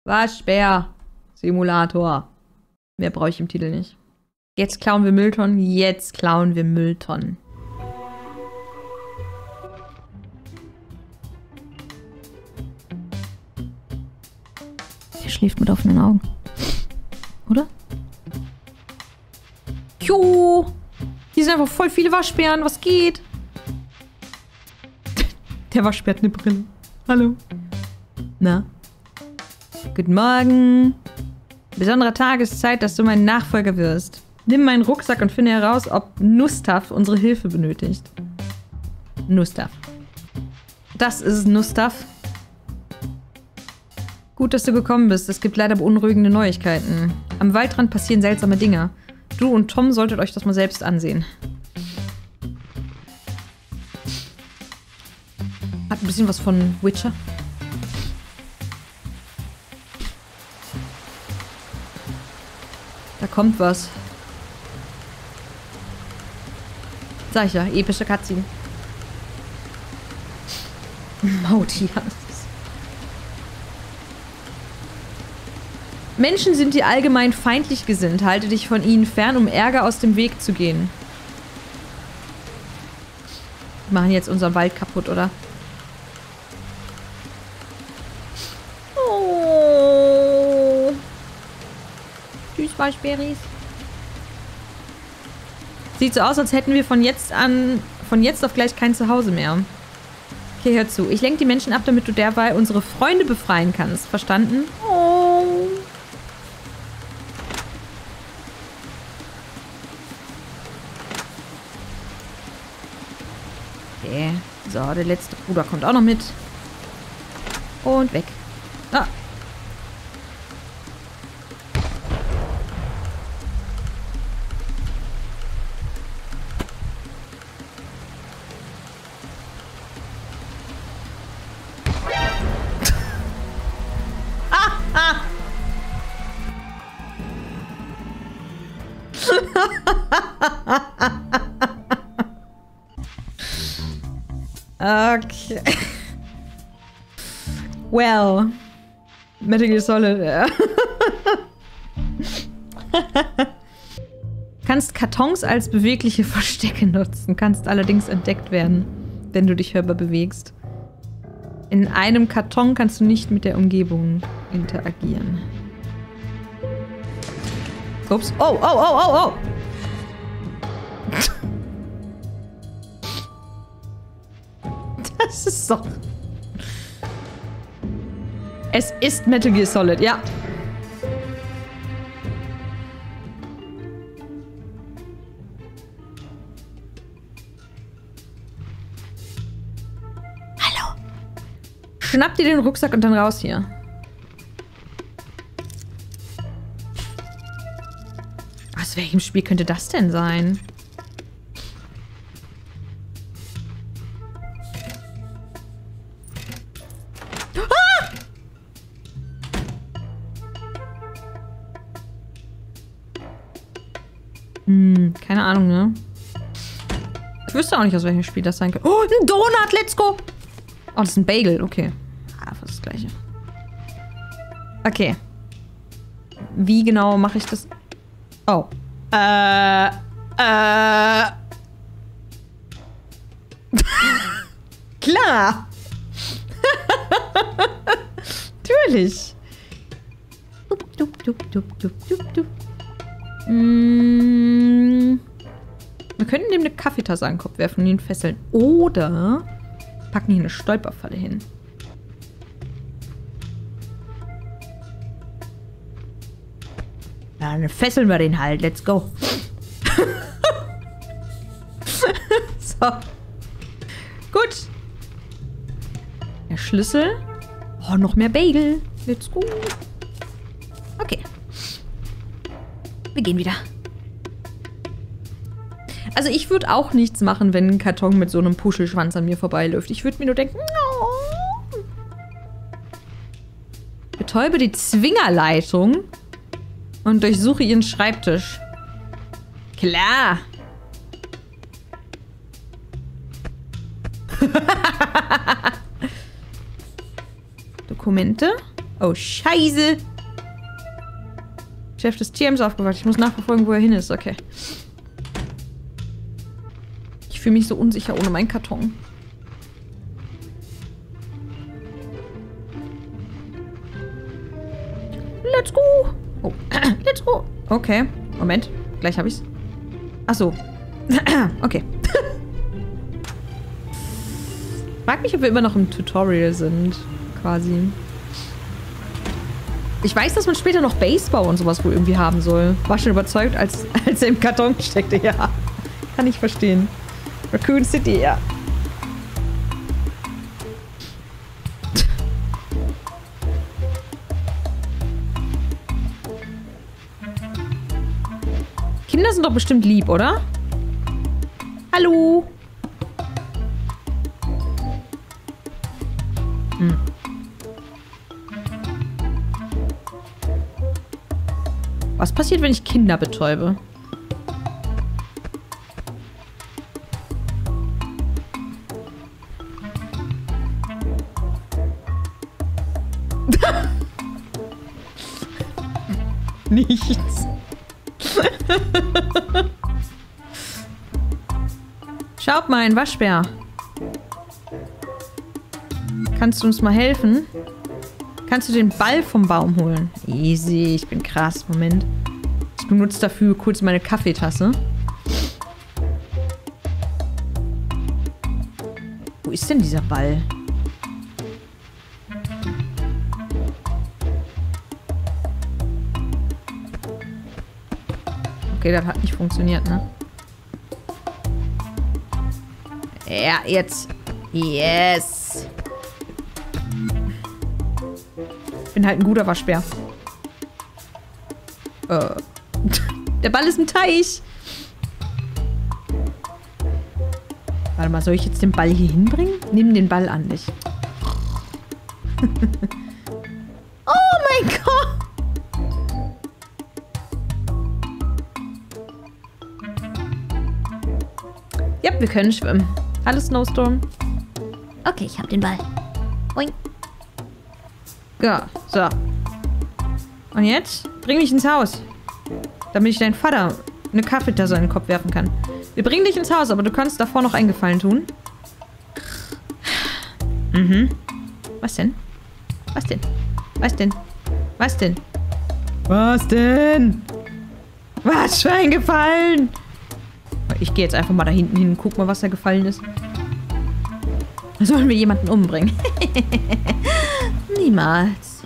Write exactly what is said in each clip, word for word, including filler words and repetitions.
Waschbär-Simulator. Mehr brauche ich im Titel nicht. Jetzt klauen wir Mülltonnen. Jetzt klauen wir Mülltonnen. Der schläft mit offenen Augen. Oder? Jo! Hier sind einfach voll viele Waschbären. Was geht? Der Waschbär hat eine Brille. Hallo. Na? Guten Morgen. Besonderer Tageszeit, dass du mein Nachfolger wirst. Nimm meinen Rucksack und finde heraus, ob Nustaf unsere Hilfe benötigt. Nustaf. Das ist Nustaf. Gut, dass du gekommen bist. Es gibt leider beunruhigende Neuigkeiten. Am Waldrand passieren seltsame Dinge. Du und Tom solltet euch das mal selbst ansehen. Hat ein bisschen was von Witcher. Da kommt was. Sag ich ja, epische Cutscene. Mautias. Menschen sind dir allgemein feindlich gesinnt. Halte dich von ihnen fern, um Ärger aus dem Weg zu gehen. Wir machen jetzt unseren Wald kaputt, oder? Oh. Tschüss, Waschbäris. Sieht so aus, als hätten wir von jetzt an, von jetzt auf gleich kein Zuhause mehr. Okay, hör zu. Ich lenke die Menschen ab, damit du derweil unsere Freunde befreien kannst. Verstanden? Oh. Okay. So, der letzte Bruder kommt auch noch mit. Und weg. Ah. Okay. Well. Metal Gear Solid, ja. Kannst Kartons als bewegliche Verstecke nutzen, kannst allerdings entdeckt werden, wenn du dich hörbar bewegst. In einem Karton kannst du nicht mit der Umgebung interagieren. Ups. Oh, oh, oh, oh, oh! Das ist doch... Es ist Metal Gear Solid, ja. Hallo. Schnapp dir den Rucksack und dann raus hier. Aus welchem Spiel könnte das denn sein? Hm, keine Ahnung, ne? Ich wüsste auch nicht, aus welchem Spiel das sein könnte. Oh, ein Donut, let's go! Oh, das ist ein Bagel, okay. Ah, fast das Gleiche. Okay. Wie genau mache ich das? Oh. Äh, äh. Klar! Natürlich! Dup, dup, dup, dup, dup, dup, dup. Mm. Wir könnten dem eine Kaffeetasse an den Kopf werfen und ihn fesseln. Oder packen hier eine Stolperfalle hin. Ja, dann fesseln wir den halt. Let's go. So. Gut. Der Schlüssel. Oh, noch mehr Bagel. Let's go. Okay. Wir gehen wieder. Also ich würde auch nichts machen, wenn ein Karton mit so einem Puschelschwanz an mir vorbeiläuft. Ich würde mir nur denken, oh. Betäube die Zwingerleitung und durchsuche ihren Schreibtisch. Klar. Dokumente. Oh, scheiße. Chef des T Ms aufgewacht. Ich muss nachverfolgen, wo er hin ist. Okay. Ich fühle mich so unsicher ohne meinen Karton. Let's go. Oh, let's go. Okay. Moment. Gleich habe ich's. Ach so. Okay. Frag mich, ob wir immer noch im Tutorial sind. Quasi. Ich weiß, dass man später noch Baseball und sowas wohl irgendwie haben soll. War schon überzeugt, als, als er im Karton steckte. Ja. Kann ich verstehen. Raccoon City, ja. Kinder sind doch bestimmt lieb, oder? Hallo? Hm. Was passiert, wenn ich Kinder betäube? Nichts. Schaut mal, ein Waschbär. Kannst du uns mal helfen? Kannst du den Ball vom Baum holen? Easy, ich bin krass. Moment. Ich benutze dafür kurz meine Kaffeetasse. Wo ist denn dieser Ball? Okay, das hat nicht funktioniert, ne? Ja, jetzt. Yes. Bin halt ein guter Waschbär. Äh. Der Ball ist im Teich. Warte mal, soll ich jetzt den Ball hier hinbringen? Nimm den Ball an dich. Oh mein Gott. Ja, wir können schwimmen. Hallo Snowstorm. Okay, ich hab den Ball. Boing. Ja, so. Und jetzt bring mich ins Haus. Damit ich deinen Vater eine Kaffeetasse in den Kopf werfen kann. Wir bringen dich ins Haus, aber du kannst davor noch einen Gefallen tun. Mhm. Was denn? Was denn? Was denn? Was denn? Was denn? Was für ein Gefallen? Ich gehe jetzt einfach mal da hinten hin und guck mal, was da gefallen ist. Sollen wir jemanden umbringen? Niemals.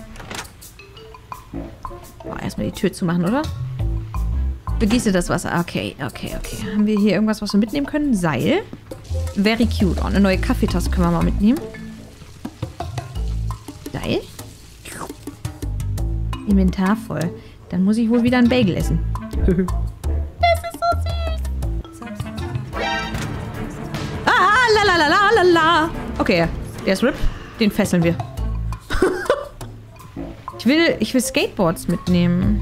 Boah, erstmal die Tür zumachen, oder? Begieße das Wasser. Okay, okay, okay. Haben wir hier irgendwas, was wir mitnehmen können? Seil. Very cute. Oh, eine neue Kaffeetasse können wir mal mitnehmen. Seil. Inventar voll. Dann muss ich wohl wieder einen Bagel essen. Das ist so süß. Ah, la la la la la la. Okay, der ist R I P. Den fesseln wir. ich will, ich will Skateboards mitnehmen.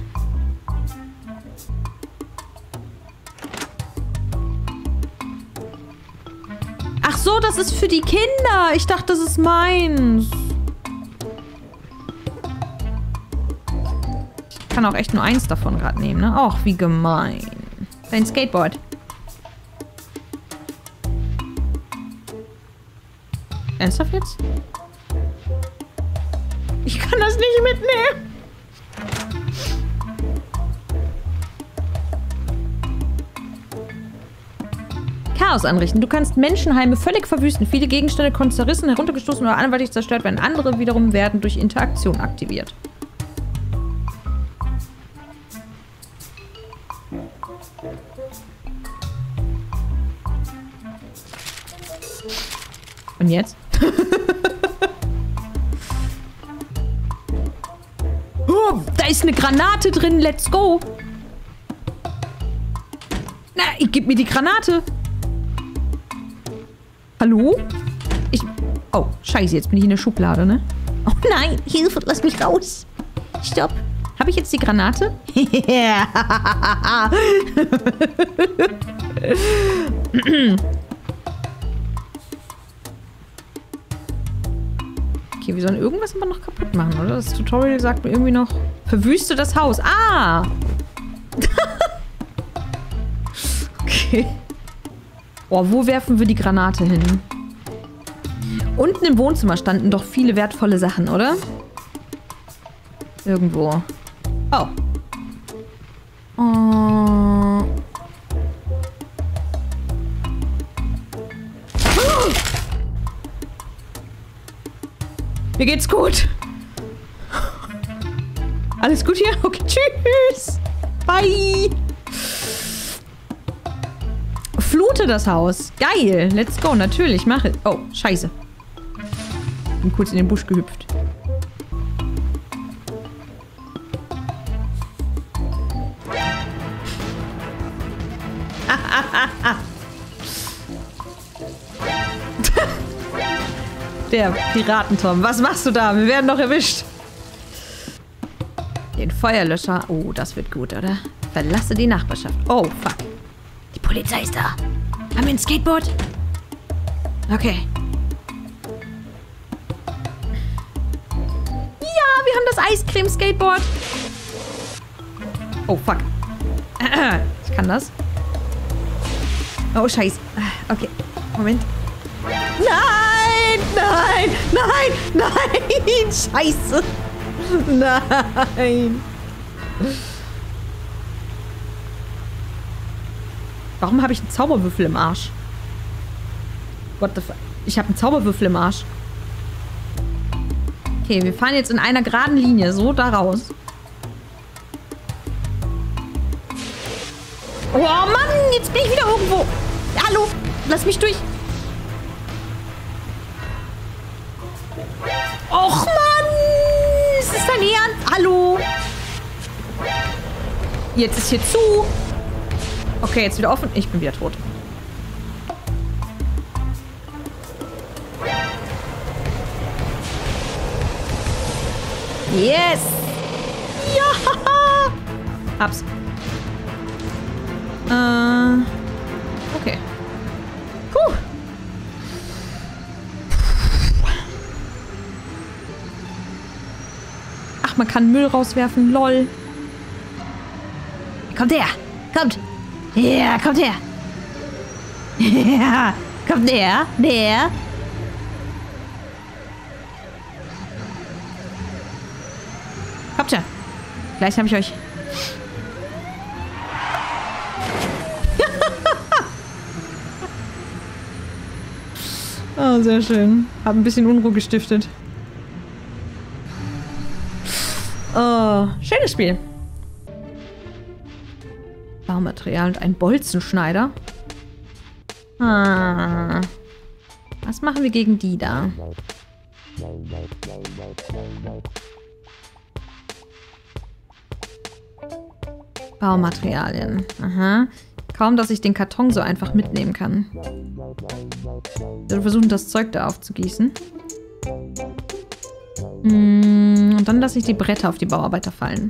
Ach so, das ist für die Kinder. Ich dachte, das ist meins. Ich kann auch echt nur eins davon gerade nehmen, ne? Ach, wie gemein. Dein Skateboard. Ernsthaft jetzt? Ich kann das nicht mitnehmen. Chaos anrichten. Du kannst Menschenheime völlig verwüsten. Viele Gegenstände können zerrissen, heruntergestoßen oder anderweitig zerstört werden. Andere wiederum werden durch Interaktion aktiviert. Und jetzt? Oh, da ist eine Granate drin. Let's go. Na, gib mir die Granate. Hallo? Ich... Oh, scheiße, jetzt bin ich in der Schublade, ne? Oh nein, Hilfe, lass mich raus. Stopp. Habe ich jetzt die Granate? Okay, wir sollen irgendwas immer noch kaputt machen, oder? Das Tutorial sagt mir irgendwie noch, verwüste das Haus. Ah! Okay. Oh, wo werfen wir die Granate hin? Unten im Wohnzimmer standen doch viele wertvolle Sachen, oder? Irgendwo. Oh. Oh. Mir geht's gut. Alles gut hier? Okay, tschüss. Bye. Flute das Haus. Geil. Let's go. Natürlich, mache. Oh, scheiße. Bin kurz in den Busch gehüpft. Der Piratentom. Was machst du da? Wir werden doch erwischt. Den Feuerlöscher. Oh, das wird gut, oder? Verlasse die Nachbarschaft. Oh, fuck. Die Polizei ist da. Haben wir ein Skateboard? Okay. Ja, wir haben das Eiscreme-Skateboard. Oh, fuck. Ich kann das. Oh, scheiße. Okay, Moment. Nein, nein, nein, nein. Scheiße. Nein. Warum habe ich einen Zauberwürfel im Arsch? What the fuck? Ich habe einen Zauberwürfel im Arsch. Okay, wir fahren jetzt in einer geraden Linie so da raus. Oh Mann, jetzt bin ich wieder irgendwo. Hallo, lass mich durch. Och Mann, ist das dein Ernst? Hallo. Jetzt ist hier zu. Okay, jetzt wieder offen. Ich bin wieder tot. Yes! Ja! Hab's. Äh. Okay. Puh. Ach, man kann Müll rauswerfen. Lol. Kommt her! Kommt! Ja, kommt her! Ja, kommt näher! Näher! Kommt schon. Gleich habe ich euch. Oh, sehr schön. Hab ein bisschen Unruhe gestiftet. Oh, schönes Spiel. Baumaterial und ein Bolzenschneider. Ah. Was machen wir gegen die da? Baumaterialien. Aha. Kaum, dass ich den Karton so einfach mitnehmen kann. Ich werde versuchen, das Zeug da aufzugießen. Mm, und dann lasse ich die Bretter auf die Bauarbeiter fallen.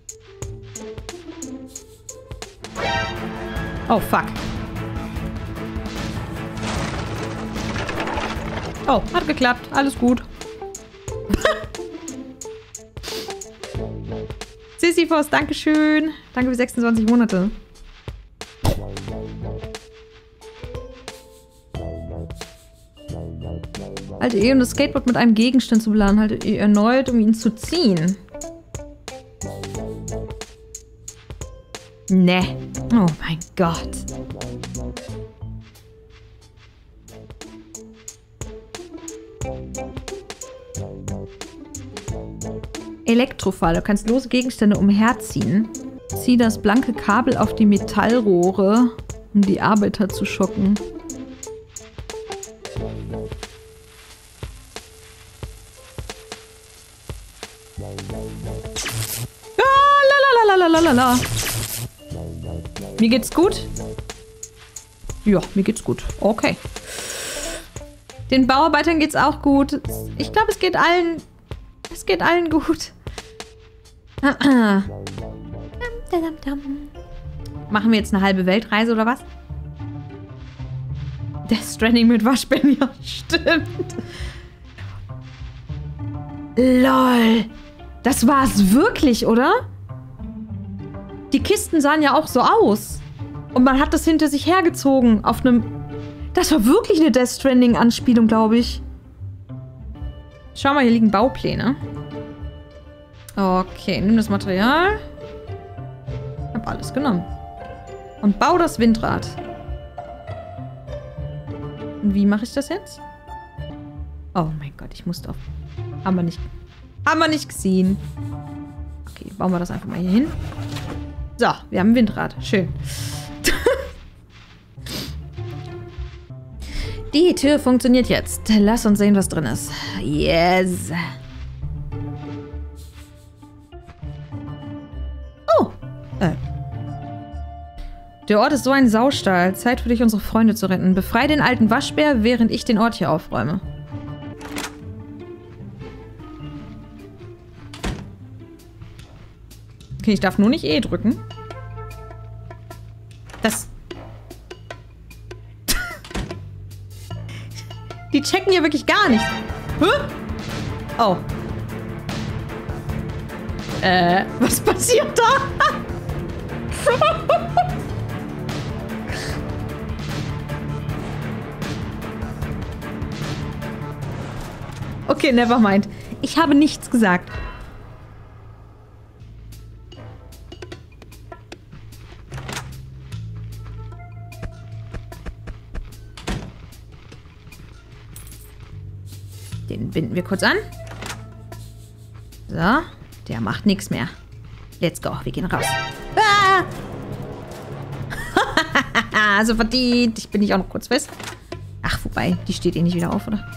Oh, fuck. Oh, hat geklappt. Alles gut. Sisyphos, dankeschön. Danke für sechsundzwanzig Monate. Halte E, um das Skateboard mit einem Gegenstand zu beladen. Halte E erneut, um ihn zu ziehen. Ne. Oh mein Gott. Elektrofall. Du kannst lose Gegenstände umherziehen. Zieh das blanke Kabel auf die Metallrohre, um die Arbeiter zu schocken. Ah, lalalalalalala. Mir geht's gut? Ja, mir geht's gut. Okay. Den Bauarbeitern geht's auch gut. Ich glaube, es geht allen... Es geht allen gut. Machen wir jetzt eine halbe Weltreise oder was? Death Stranding mit Waschbären, ja, stimmt. Lol. Das war's wirklich, oder? Die Kisten sahen ja auch so aus. Und man hat das hinter sich hergezogen auf einem... Das war wirklich eine Death Stranding-Anspielung, glaube ich. Schau mal, hier liegen Baupläne. Okay, nimm das Material. Ich hab alles genommen. Und bau das Windrad. Und wie mache ich das jetzt? Oh mein Gott, ich musste auf... Haben wir nicht... Haben wir nicht gesehen. Okay, bauen wir das einfach mal hier hin. So, wir haben ein Windrad. Schön. Die Tür funktioniert jetzt. Lass uns sehen, was drin ist. Yes. Oh. Äh. Der Ort ist so ein Saustall. Zeit für dich, unsere Freunde zu retten. Befrei den alten Waschbär, während ich den Ort hier aufräume. Okay, ich darf nur nicht E drücken. Das... Die checken hier wirklich gar nichts. Hä? Oh. Äh, was passiert da? Okay, never mind. Ich habe nichts gesagt. Den binden wir kurz an. So, der macht nichts mehr. Let's go, wir gehen raus. Ah! Also verdient. Ich bin nicht auch noch kurz fest. Ach, wobei, die steht eh nicht wieder auf, oder?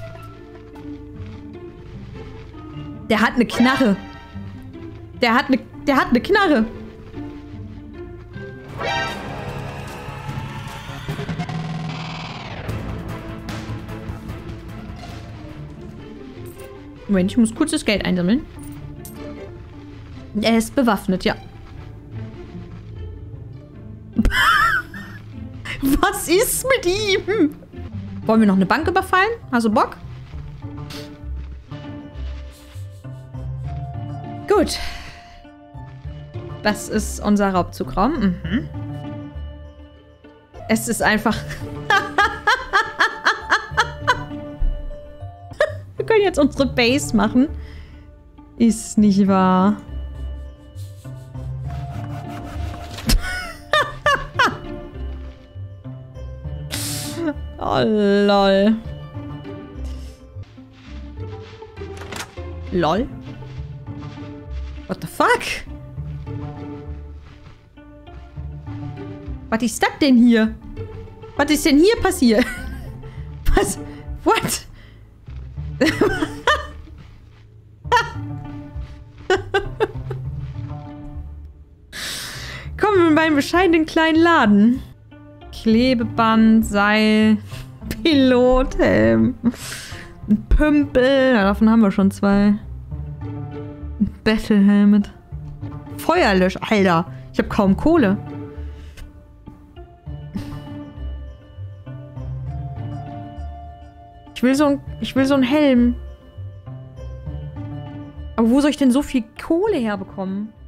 Der hat eine Knarre. Der hat eine, der hat eine Knarre. Moment, ich muss kurz das Geld einsammeln. Er ist bewaffnet, ja. Was ist mit ihm? Wollen wir noch eine Bank überfallen? Hast du Bock? Gut. Das ist unser Raubzugraum. Mhm. Es ist einfach... Wir können jetzt unsere Base machen. Ist nicht wahr. Oh, lol. Lol? What the fuck? Was ist das denn hier? Was ist denn hier passiert? Was? What? Kommen wir in meinen bescheidenen kleinen Laden. Klebeband, Seil, Pilothelm, ein Pümpel, davon haben wir schon zwei. Ein Battle Helmet. Feuerlösch, Alter. Ich habe kaum Kohle. Ich will so ein, ich will so einen Helm. Aber wo soll ich denn so viel Kohle herbekommen?